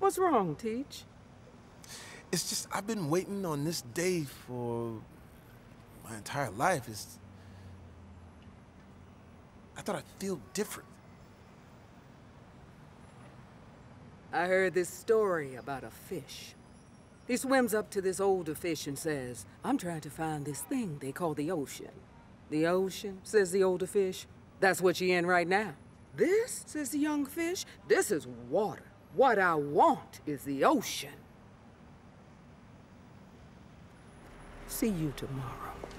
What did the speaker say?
What's wrong, Teach? It's just, I've been waiting on this day for my entire life. I thought I'd feel different. I heard this story about a fish. He swims up to this older fish and says, I'm trying to find this thing they call the ocean. The ocean, says the older fish. That's what you're in right now. This, says the young fish, this is water. What I want is the ocean. See you tomorrow.